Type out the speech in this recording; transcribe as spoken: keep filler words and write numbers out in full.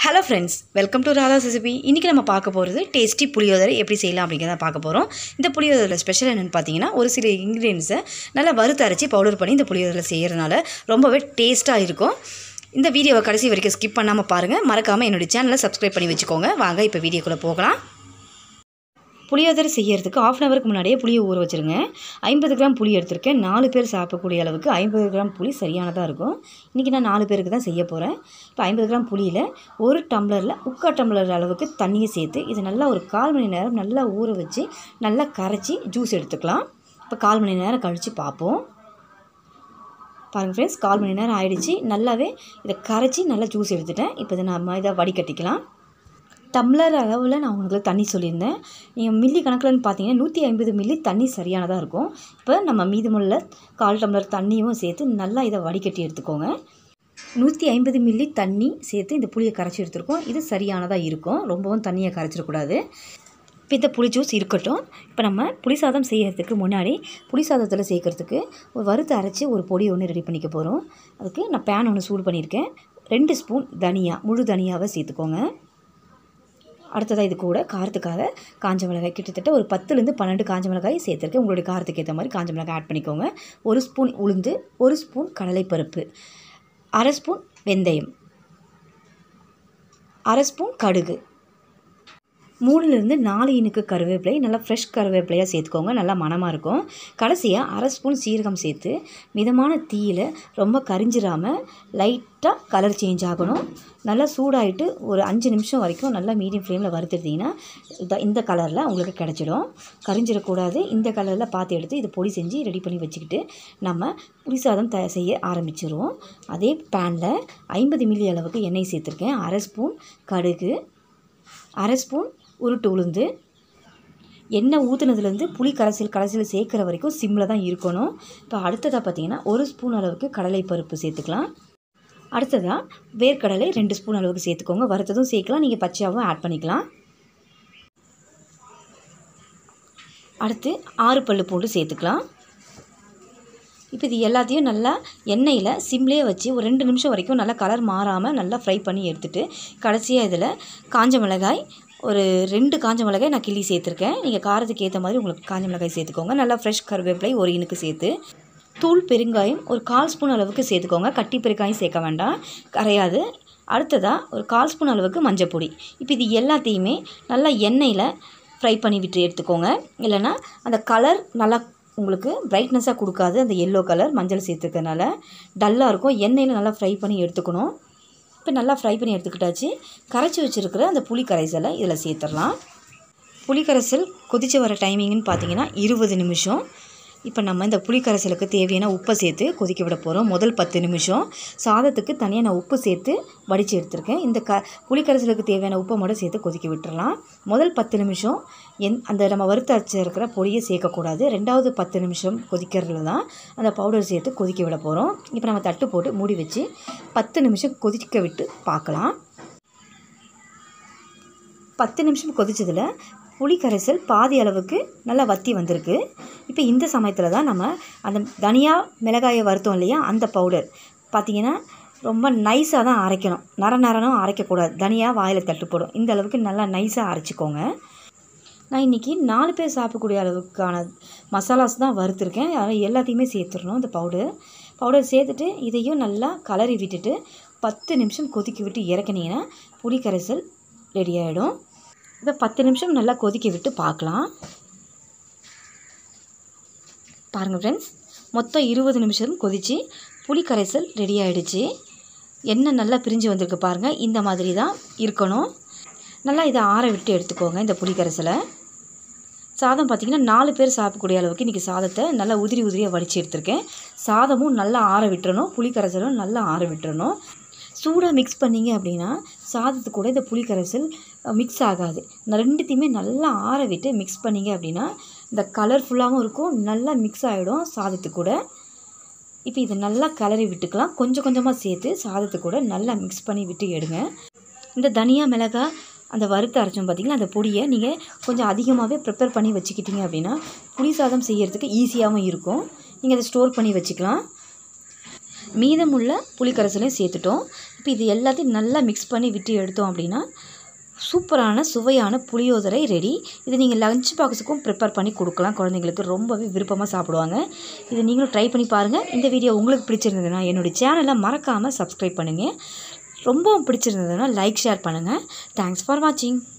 Hello friends, welcome to Radha's recipe. இன்றைக்கி நம்ம பார்க்க போகிறது டேஸ்டி புளியோதரை எப்படி செய்யலாம் அப்படிங்கிறத பார்க்க போகிறோம். இந்த புளியோதரை ஸ்பெஷல் என்னென்னு பார்த்தீங்கன்னா, ஒரு சில இன்க்ரீடியன்ஸை நல்லா வறுத்து அரைச்சி பவுடர் பண்ணி இந்த புளியோதரை செய்கிறதுனால ரொம்பவே டேஸ்ட்டாக இருக்கும். இந்த வீடியோவை கடைசி வரைக்கும் ஸ்கிப் பண்ணாமல் பாருங்கள். மறக்காமல் என்னுடைய சேனலை சப்ஸ்கிரைப் பண்ணி வச்சுக்கோங்க. வாங்க இப்போ வீடியோக்குள்ளே போகலாம். புளியோதரை செய்யறதுக்கு ஆஃப் அன் ஹவருக்கு முன்னாடியே புளியை ஊற வச்சுருங்க. ஐம்பது கிராம் புளி எடுத்திருக்கேன். நாலு பேர் சாப்பிடக்கூடிய அளவுக்கு ஐம்பது கிராம் புளி சரியானதாக இருக்கும். இன்றைக்கி நான் நாலு பேருக்கு தான் செய்ய போகிறேன். இப்போ ஐம்பது கிராம் புளியில் ஒரு டம்ளரில் முக்கால் டம்ளர் அளவுக்கு தண்ணியை சேர்த்து இது நல்லா ஒரு கால் மணி நேரம் நல்லா ஊற வச்சு நல்லா கரைச்சி ஜூஸ் எடுத்துக்கலாம். இப்போ கால் மணி நேரம் கழித்து பார்ப்போம். பாருங்கள் ஃப்ரெண்ட்ஸ், கால் மணி நேரம் ஆகிடுச்சு. நல்லாவே இதை கரைச்சி நல்லா ஜூஸ் எடுத்துட்டேன். இப்போ இதை நம்ம இதை வடிகட்டிக்கலாம். டம்ளர் அளவில் நான் உங்களுக்கு தண்ணி சொல்லியிருந்தேன். நீங்கள் மில்லி கணக்கில்னு பார்த்தீங்கன்னா நூற்றி ஐம்பது மில்லி தண்ணி சரியானதாக இருக்கும். இப்போ நம்ம மீதமுள்ள கால் டம்ளர் தண்ணியும் சேர்த்து நல்லா இதை வடிகட்டி எடுத்துக்கோங்க. நூற்றி ஐம்பது மில்லி தண்ணி சேர்த்து இந்த புளியை கரைச்சி எடுத்துருக்கோம். இது சரியானதாக இருக்கும். ரொம்பவும் தண்ணியை கரைச்சிடக்கூடாது. இப்போ இந்த புளி ஜூஸ் இருக்கட்டும். இப்போ நம்ம புளி சாதம் செய்கிறதுக்கு முன்னாடி புளி சாதத்தில் சேர்க்குறதுக்கு ஒரு வறுத்து அரைச்சி ஒரு பொடி ஒன்று ரெடி பண்ணிக்க போகிறோம். அதுக்கு நான் பேன் ஒன்று சூடு பண்ணியிருக்கேன். ரெண்டு ஸ்பூன் தனியா, முழு தனியாவை சேர்த்துக்கோங்க. அடுத்ததாக இது கூட காரத்துக்காக காஞ்ச மிளகாய் கிட்டத்தட்ட ஒரு பத்துலேருந்து பன்னெண்டு காஞ்ச மிளகாய் சேர்த்துருக்கேன். உங்களுடைய காரத்துக்கு ஏற்ற மாதிரி காஞ்ச மிளகாய் ஆட் பண்ணிக்கோங்க. ஒரு ஸ்பூன் உளுந்து, ஒரு ஸ்பூன் கடலைப்பருப்பு, அரை ஸ்பூன் வெந்தயம், அரை ஸ்பூன் கடுகு, மூணுலேருந்து நாலு இனுக்கு கருவேப்பிலை, நல்லா ஃப்ரெஷ் கருவேப்பிலையாக சேர்த்துக்கோங்க. நல்லா மணமாக இருக்கும். கடைசியாக அரை ஸ்பூன் சீரகம் சேர்த்து மிதமான தீயில் ரொம்ப கரிஞ்சிடாமல் லைட்டாக கலர் சேஞ்ச் ஆகணும். நல்லா சூடாகிட்டு ஒரு அஞ்சு நிமிஷம் வரைக்கும் நல்லா மீடியம் ஃப்ளேமில் வறுத்துட்டிங்கன்னா இந்த கலரில் உங்களுக்கு கிடச்சிடும். கரிஞ்சிடக்கூடாது. இந்த கலரில் பார்த்து எடுத்து இது பொடி செஞ்சு ரெடி பண்ணி வச்சுக்கிட்டு நம்ம புளி சாதம் த செய்ய ஆரம்பிச்சிருவோம். அதே பேனில் ஐம்பது மில்லி அளவுக்கு எண்ணெய் சேர்த்துருக்கேன். அரை ஸ்பூன் கடுகு, அரை ஸ்பூன் உருட்டு உளுந்து. எண்ணெய் ஊற்றுனதுலேருந்து புளி கரைசல் கடைசியில் சேர்க்குற வரைக்கும் சிம்மில் தான் இருக்கணும். இப்போ அடுத்ததாக பார்த்திங்கன்னா ஒரு ஸ்பூன் அளவுக்கு கடலைப்பருப்பு சேர்த்துக்கலாம். அடுத்ததாக வேர்க்கடலை ரெண்டு ஸ்பூன் அளவுக்கு சேர்த்துக்கோங்க. வறுத்ததும் சேர்க்கலாம், நீங்கள் பச்சையாகவும் ஆட் பண்ணிக்கலாம். அடுத்து ஆறு பல்லு பூண்டு சேர்த்துக்கலாம். இப்போ இது எல்லாத்தையும் நல்லா எண்ணெயில் சிம்லேயே வச்சு ஒரு ரெண்டு நிமிஷம் வரைக்கும் நல்லா கலர் மாறாமல் நல்லா ஃப்ரை பண்ணி எடுத்துகிட்டு கடைசியாக இதில் காஞ்ச மிளகாய் ஒரு ரெண்டு காஞ்ச மிளகாய் நான் கிள்ளி சேர்த்துருக்கேன். நீங்கள் காரத்துக்கு ஏற்ற மாதிரி உங்களுக்கு காஞ்ச மிளகாய் சேர்த்துக்கோங்க. நல்லா ஃப்ரெஷ் கருவேப்பிலை ஒரு இனுக்கு சேர்த்து தூள் பெருங்காயம் ஒரு கால் ஸ்பூன் அளவுக்கு சேர்த்துக்கோங்க. கட்டி பெருங்காயம் சேர்க்க வேண்டாம், கரையாது. அடுத்ததாக ஒரு கால் ஸ்பூன் அளவுக்கு மஞ்சப்பொடி. இப்போ இது எல்லாத்தையுமே நல்லா எண்ணெயில் ஃப்ரை பண்ணி விட்டு எடுத்துக்கோங்க. இல்லைனா அந்த கலர் நல்லா உங்களுக்கு பிரைட்னஸாக கொடுக்காது. அந்த எல்லோ கலர் மஞ்சள் சேர்த்துக்கிறதுனால டல்லாக இருக்கும். எண்ணெயில் நல்லா ஃப்ரை பண்ணி எடுத்துக்கணும். இப்போ நல்லா ஃப்ரை பண்ணி எடுத்துக்கிட்டாச்சு. கரைச்சி வச்சுருக்கிற அந்த புளி கரைசலை இதில் சேர்த்துடலாம். புளி கரைசல் கொதித்து வர டைமிங்னு பார்த்தீங்கன்னா இருபது நிமிஷம். இப்போ நம்ம இந்த புளி கரைசலுக்கு தேவையான உப்பை சேர்த்து கொதிக்க விட போகிறோம். முதல் பத்து நிமிஷம் சாதத்துக்கு தனியாக நான் உப்பு சேர்த்து வடித்து எடுத்திருக்கேன். இந்த க புளி கரைசலுக்கு தேவையான உப்பை மட்டும் சேர்த்து கொதிக்க விட்டுறலாம். முதல் பத்து நிமிஷம் எந் அந்த நம்ம வறுத்து அரைச்சி இருக்கிற பொடியை சேர்க்கக்கூடாது. ரெண்டாவது பத்து நிமிஷம் கொதிக்கிறதுல தான் அந்த பவுடர் சேர்த்து கொதிக்க விட போகிறோம். இப்போ நம்ம தட்டு போட்டு மூடி வச்சு பத்து நிமிஷம் கொதிக்க விட்டு பார்க்கலாம். பத்து நிமிஷம் கொதிச்சதில் புளி கரைசல் பாதி அளவுக்கு நல்லா வற்றி வந்திருக்கு. இப்போ இந்த சமயத்தில் தான் நம்ம அந்த தனியா மிளகாயை வறுத்தோம் இல்லையா, அந்த பவுடர் பார்த்திங்கன்னா ரொம்ப நைஸாக தான் அரைக்கணும். நர நரனும் அரைக்கக்கூடாது. தனியா வாயில் தட்டு போடும். இந்த அளவுக்கு நல்லா நைஸாக அரைச்சிக்கோங்க. நான் இன்றைக்கி நாலு பேர் சாப்பிடக்கூடிய அளவுக்கான மசாலாஸ் தான் வறுத்துருக்கேன். அதனால் எல்லாத்தையுமே சேர்த்துடணும். இந்த பவுடர் பவுடர் சேர்த்துட்டு இதையும் நல்லா கலரி விட்டுட்டு பத்து நிமிஷம் கொதிக்க விட்டு இறக்கினீங்கன்னா புளி கரைசல் ரெடி ஆகிடும். இதை பத்து நிமிஷம் நல்லா கொதிக்க விட்டு பார்க்கலாம். பாருங்கள் ஃப்ரெண்ட்ஸ், மொத்தம் இருபது நிமிஷம் கொதித்து புளி கரைசல் ரெடி ஆகிடுச்சு. எண்ணெய் நல்லா பிரிஞ்சு வந்திருக்கு பாருங்கள். இந்த மாதிரி தான் இருக்கணும். நல்லா இதை ஆற விட்டு எடுத்துக்கோங்க. இந்த புளி கரைசலை சாதம் பார்த்திங்கன்னா நாலு பேர் சாப்பிடக்கூடிய அளவுக்கு இன்றைக்கி சாதத்தை நல்லா உதிரி உதிரியாக வடித்து எடுத்திருக்கேன். சாதமும் நல்லா ஆற விட்டுறணும், புளி கரைசலும் நல்லா ஆற விட்டுறணும். சூடாக மிக்ஸ் பண்ணிங்க அப்படின்னா சாதத்து கூட இந்த புளி கரைசல் மிக்ஸ் ஆகாது. நான் ரெண்டுத்தையுமே நல்லா ஆற விட்டு மிக்ஸ் பண்ணிங்க அப்படின்னா இந்த கலர்ஃபுல்லாகவும் இருக்கும், நல்லா மிக்ஸ் ஆகிடும் சாதத்து கூட. இப்போ இதை நல்லா கலரி விட்டுக்கலாம். கொஞ்சம் கொஞ்சமாக சேர்த்து சாதத்து கூட நல்லா மிக்ஸ் பண்ணி விட்டு எடுங்க. இந்த தனியா மிளகாய் அந்த வறுத்து அரைச்சோம் பார்த்திங்கன்னா, அந்த பொடியை நீங்கள் கொஞ்சம் அதிகமாகவே ப்ரிப்பேர் பண்ணி வச்சுக்கிட்டிங்க அப்படின்னா புளி சாதம் செய்கிறதுக்கு ஈஸியாகவும் இருக்கும். நீங்கள் அதை ஸ்டோர் பண்ணி வச்சுக்கலாம். மீதமுள்ள புளி கரைசலையும் சேர்த்துட்டோம். இப்போ இது எல்லாத்தையும் நல்லா மிக்ஸ் பண்ணி விட்டு எடுத்தோம் அப்படின்னா சூப்பரான சுவையான புளியோதரை ரெடி. இது நீங்கள் லஞ்ச் பாக்ஸுக்கும் ப்ரிப்பேர் பண்ணி கொடுக்கலாம். குழந்தைங்களுக்கு ரொம்பவே விருப்பமாக சாப்பிடுவாங்க. இதை நீங்களும் ட்ரை பண்ணி பாருங்கள். இந்த வீடியோ உங்களுக்கு பிடிச்சிருந்ததுன்னா என்னுடைய சேனலை மறக்காமல் சப்ஸ்கிரைப் பண்ணுங்கள். ரொம்பவும் பிடிச்சிருந்ததுன்னா லைக் ஷேர் பண்ணுங்கள். தேங்க்ஸ் ஃபார் வாட்சிங்.